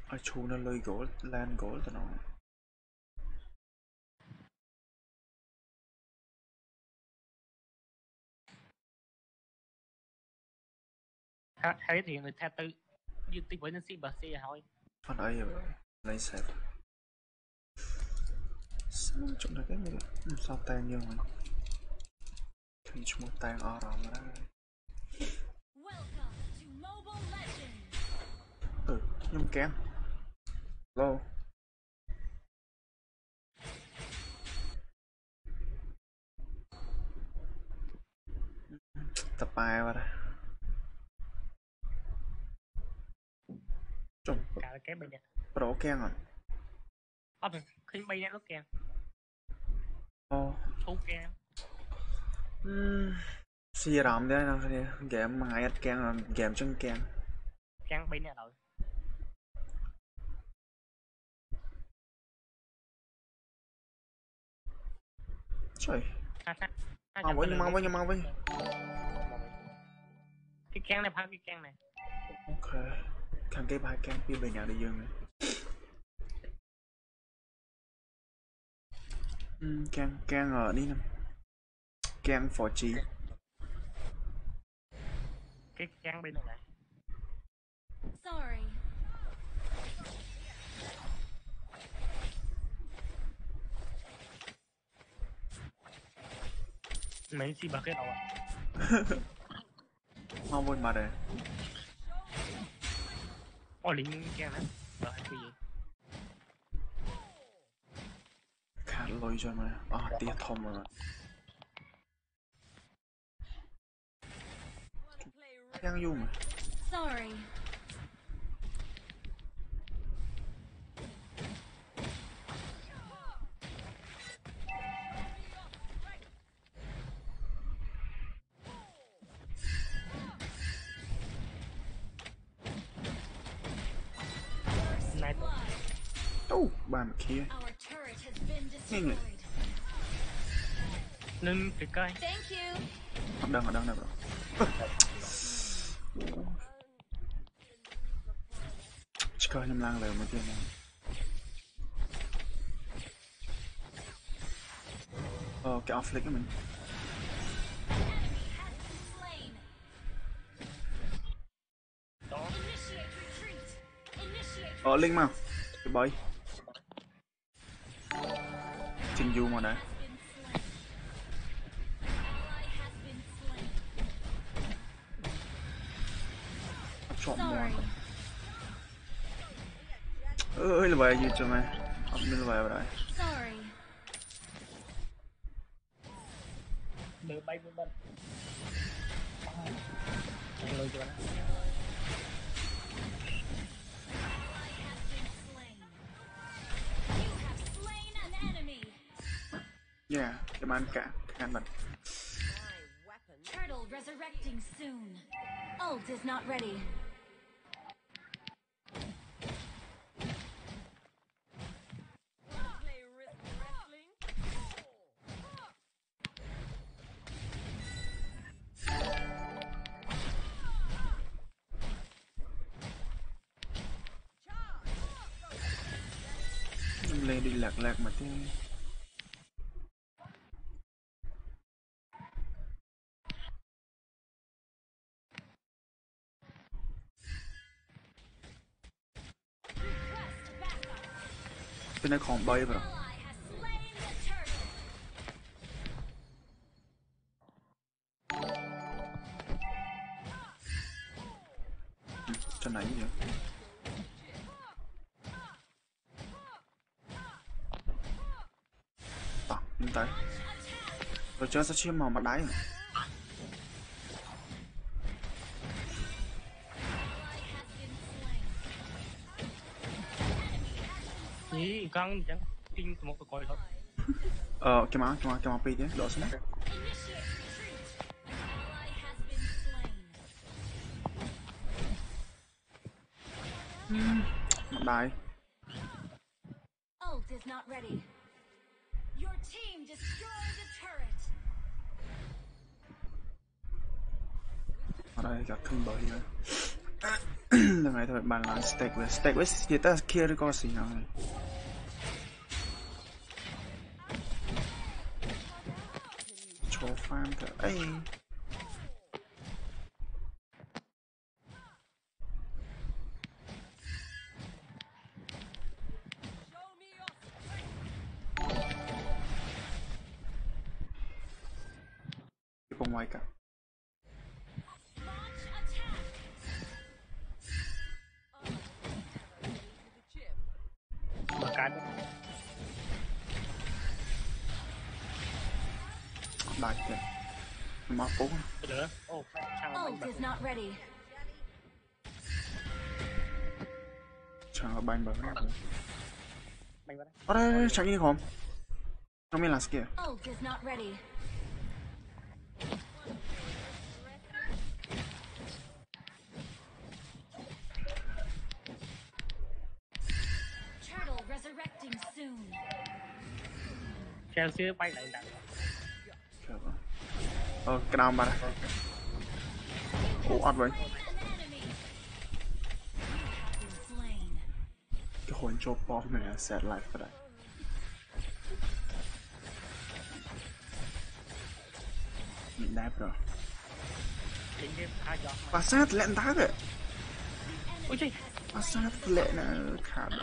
Ai chu nó lơi gỗ lan gỗ tao nó Harry thì người ta tự như tính với nhân sĩ bác sĩ hỏi phát ấy rồi lấy sẹp sao chúng ta cái này sao tan như mình thì chúng ta tan ở rồi mà nhưng kém lâu tập bài vào đây trông cả cái bên này pro keng rồi khi bay nó kèm ô số kèm xì rộng đấy nó game mà ai keng là game chân keng kèm bay này rồi trời mang với cái kèm này phá cái kèm này ok khăn cái bài keng phía bên nhà đi dương này keng ở đi nè keng for chi cái kèm bên này Sorry. mấy gì bác cái đầu à mau quên mà đây lính kèm đấy rồi cái gì khá lôi cho mà tia thông rồi keng dung mà Sorry. này bàn kia Our turret has been nghe nghe destroyed. nên cái cây Thank you. ở đâu rồi chỉ coi nhầm lang lời một tiếng này cái off flick của mình Slain. đó Initiate retreat. Initiate. linh mà cái bẫy trình du mà đấy Been slain. Ally has been slain. chọn mòn Sorry. ơi là vậy gì cho mày không biết là vậy rồi Sorry. đưa bay bên bên lôi cho nó Ally has been slain. You have slain an enemy. yeah cái bàn cả khăn bật Turtle resurrecting soon. Ult is not ready. lên đi lạc mà thế Request backup. cái này còn bay vào Ally has slain the turtle. cho này gì nhìn tay rồi chơi sao chiêm màu mặt đáy rồi Ally has been slain. ý căng chẳng kinh một cái coi thôi cái máu pi thế đổ xuống Initiate retreat. Ally has been slain. mặt đáy Ult is not ready. Your team destroyed a turret. ở đây gặp thân bơi rồi Lần này thôi bàn là stack với thì ta kia có gì nào này. Cho farm thử ấy. Không ngoài cả. Launch attack. Mà cái Đại kìa. Mà bốn. nữa. Ô, sao mà Ult is not ready. Chẳng có bánh bánh. bánh vào đây. Ở đây chẳng như không. Không biết là kia. Ult is not ready. Turtle resurrecting soon. Chelsea bay lại đặt. Cái nào mà đây. Ủa ọt vậy. An enemy. You have been slain. Cái hồn cho bom này là set life vào đây. Mình đáp rồi. Lính game hai giọt. Bà sát lẹn đá kìa. Ôi trời. Bà sát lẹn khả rồi.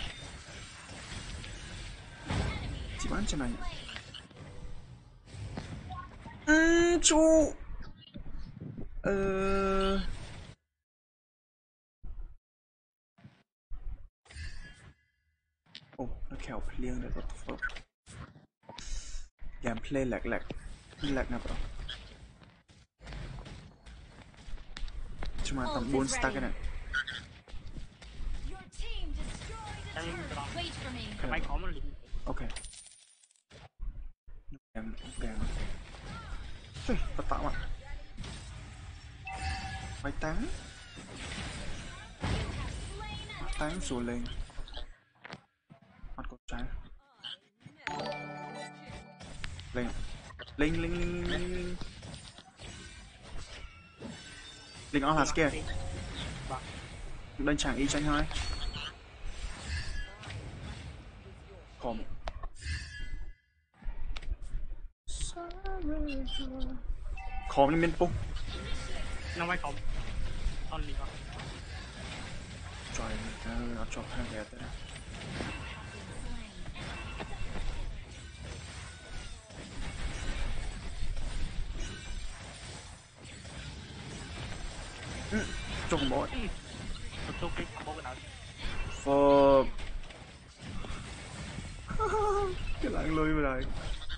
Chỉ bán cho này. Chú. Nó khéo liêng được what the fuck. Gameplay lag nè bro. Cuma tầm 4 stack cái này. Your team destroyed a turret. Wait for me. Cái bay có một lính. Ok. Em. Ui, bắt tạo ạ. Máy tán. Tán rùa lên. Mắt con trái. Lên. Linh. Linh on là kia. Lên chẳng y tranh hai. Khom. Khom lên miên pung. Nó bay không. Con lính không. Trời ơi, nó cho hai ghé tới đây. Cho con bó. Một số cái combo cái nào. Phờ. Cái lạng lùi vào đây.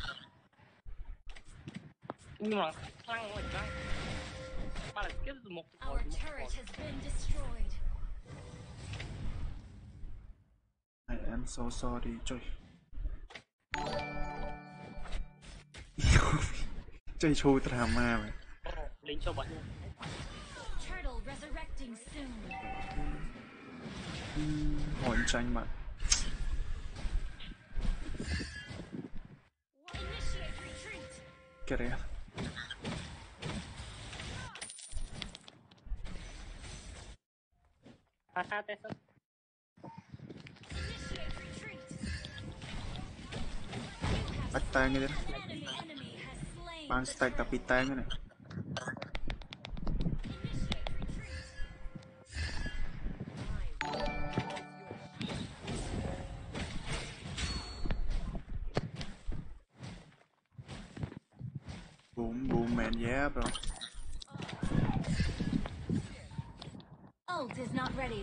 Nhưng mà thăng rồi đó. Ba là cái một Our turret has been destroyed. I am so sorry. Trời. Chơi chui drama mày. lính cho bắn. Turtle resurrecting soon. Hồn tranh mà. Initiate retreat. Cái đấy. Ha test. Initiate retreat. Bắt tay như thế. Enemy has slain. Ban the stack turret. tapi tay cái này. Initiate retreat. Boom man, yeah bro. Ult is not ready.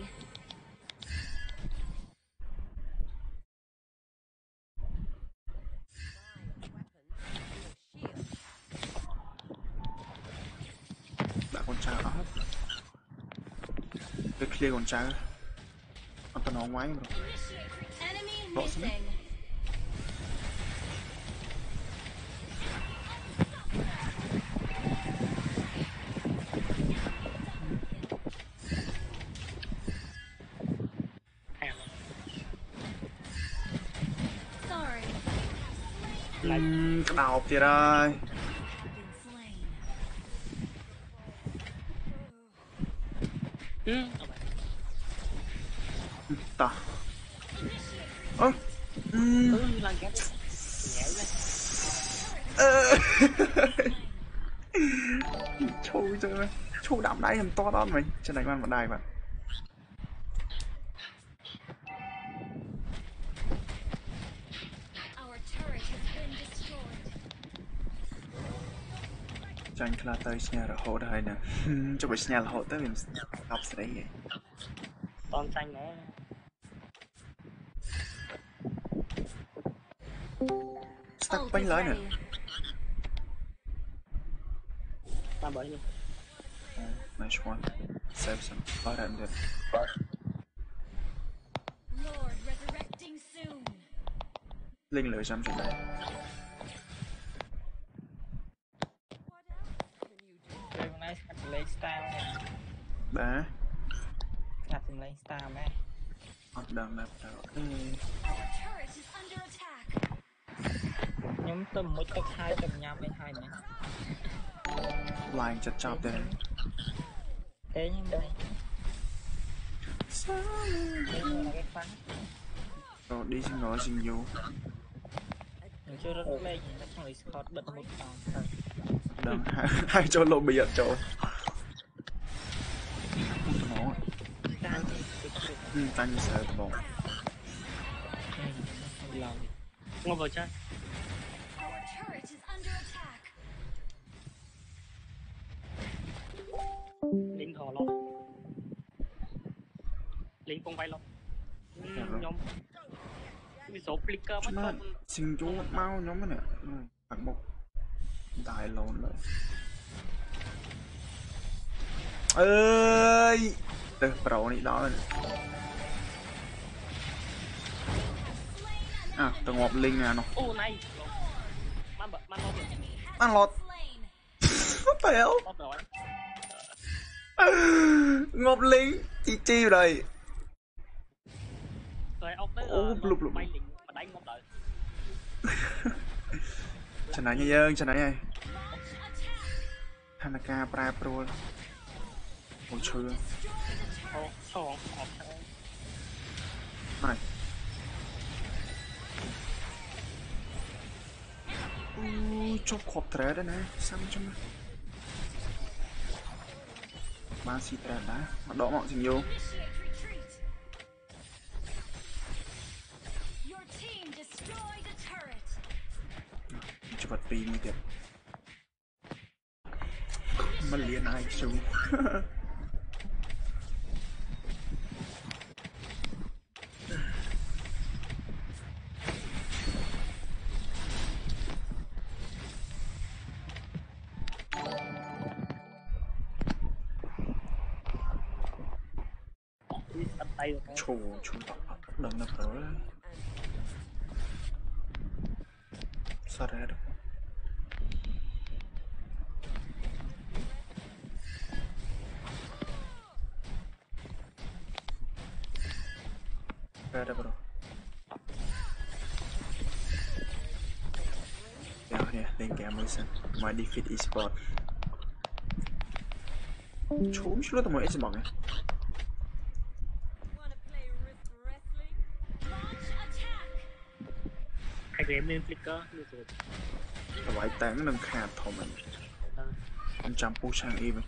Đã con trai đó. Cái clear con trai. Con tao nó ngoái bro. Initiate retreat. Enemy Lots of missing. Hàng. Sorry. Cái đầu kìa đây. Been slain. Các bạn. ta ơ Lần ghép nhảy lên. chui cho chui đạm đáy làm to đó mày trên này con đài bạn Our turret has been destroyed. tranh là tới nhà là hộ đây nè cho bị nhà là hộ tới mình đọc sẽ đấy vậy Con xanh nó stack Ult bánh is lưới nè ready. ta bởi luôn. nice one save some có đạn được Lord resurrecting soon. linh lửa trong chuyện này Chơi con này sắp lấy star nè. đá Sắp lấy star mẹ. hoạt động nạp tạo Our turret is under attack. Nhóm tầm một tập 2 tầm nhắm lên 2 nè. line chặt chọc đây Thế nhưng đây. Thế nhưng là cái phán. rồi đi xin ngồi xin vô Mình chưa rất lên nó không lấy Scott bật một vòng. đừng hai chỗ lộ bị giật chỗ nó Tan đi. tăng như sợ tụi Lòng. Ngồi vào chơi. Our turret is under attack. Lính thò lon. Lính con bay lon. Nhóm cái số flicker mất nó con. xin chú mau nhóm cái nè phạt một đại lộn lại ơi từ pro này đó nè à tao ngọt linh nè nó Ô này. Man lọt rồi. ăn lọt Slain. tèo Lọt rồi. ngọt linh chi rồi Rồi ông tới Ô, lục lục. bay lính mà đánh ngọc đợi. chân này nha dương chân này nha Launch attack. Hanaka pra pro ôi chưa Destroy the turret. Sòn ọt này chụp khop tre đó nè xăm cho mà ba xì tre đá mà đỏ mọng xin vô Initiate retreat. Your team destroyed a turret. cho vật pi mới tiếp mà liền ai chú ăn tay được. chú đừng nập rồi sao ra được ra đây bro nè lên kèm mới xem my defeat esport chú chú tao mới Xbox này Launch attack. Hai người em lên flicker như rồi. tao phải tán nâng khát thôi mình anh chăm pu sang im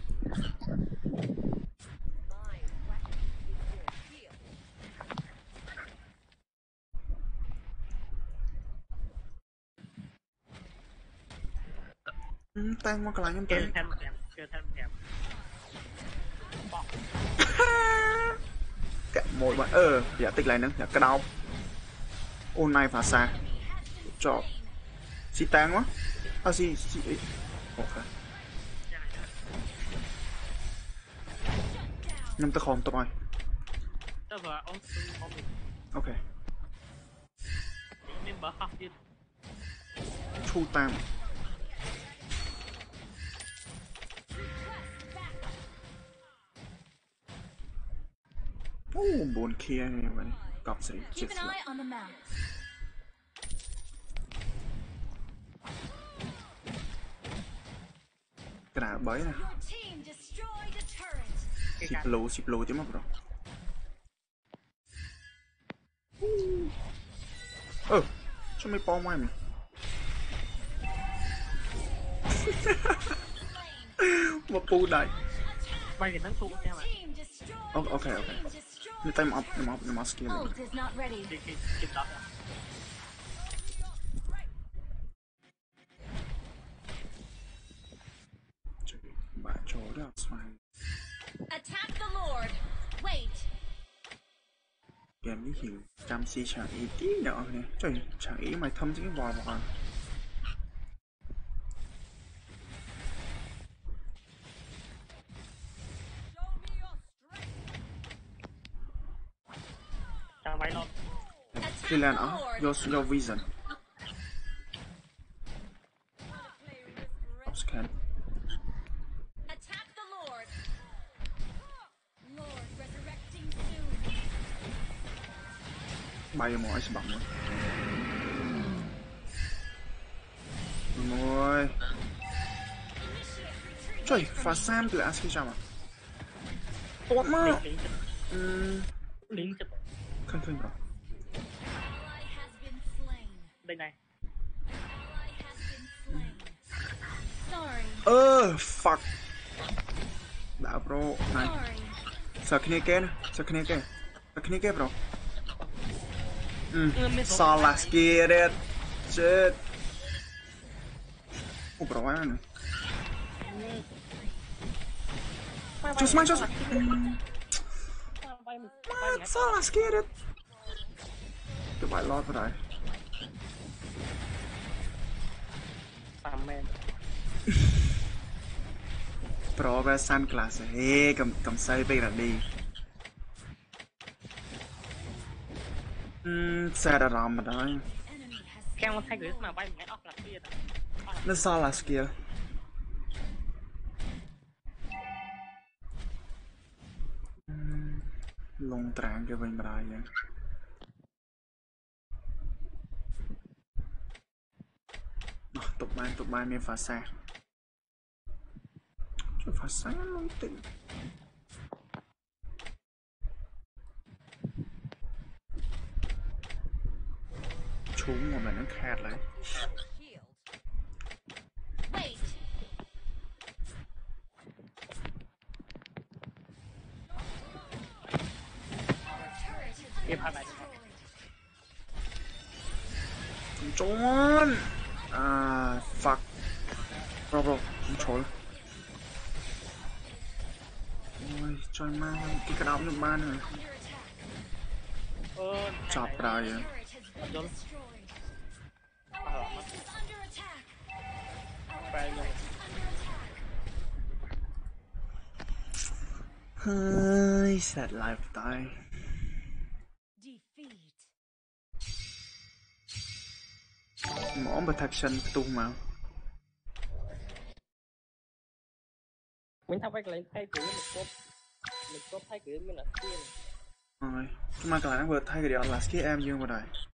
tăng qua cái lại em Kêu tăng thêm thèm. Bọc. cạnh một bạn giả tích lại nữa giả cái đau ôn này phá xa cho xí tăng quá à xí ok nhưng ta không tập rồi Đó và ông mình. ok Nên bờ học đi. chu tam buồn kia này vậy cọp sẽ chết Keep an eye on the map. cái nào bấy nè Your team destroyed a turret. xịp lù tiếp mất rồi Cho mấy bom ngoài mình. Một pu đây. Bay thì nắng xuống nha mà. Team destroyed. Ok. Team destroyed. Nó time up, nó skill. Ult is not ready. Kịp đó. Bạn chỗ đó xoay. Attack the Lord. Wait. Gameนี้หิวจำซีฉากอีที่เนาะเนี่ยtrờiฉากý mày thâm chứ cái bò bò Chàng bay lon. khi lên your vision scan Attack the Lord. Lord resurrecting soon. bay mọi sẽ bằng nữa rồi trời pha sam từ aski chào mà tốt mà Lính chụp. khinh khinh rồi Ally has been slain. Đây này. Ally has been slain. Sorry. fuck đã bro này Sorry. sợ khné kê bro saw last get it shit bro ai này just Bay what saw last get it cái bài lót vào đây Phạm men. pro về sunglass hey cầm say về là đi xe đã làm mà đấy Enemy has Keng nó thay gửi mà bay một cái off là kia rồi. nó sao là kia lông tráng cái bên đây vậy tụi bay miền phá xa chứ phá xa lông tỉnh chúng mà nó khát lại shield. Wait. Our turret has Kịp been hai bài. destroyed. trốn fuck bro không trốn ôi trời ma cái đau nước ma nữa Under attack. chọc ra vậy Turret has been Done. destroyed. Our base is under attack. Our Bay turret luôn. is under attack. hơi sad life tay Defeat. mỏ protection tu mà Mình thắp cái lấy thay cửa một cốt thay cửa mình là kia. rồi mà cái này nó vừa thay cái điều là cái em dương vào đây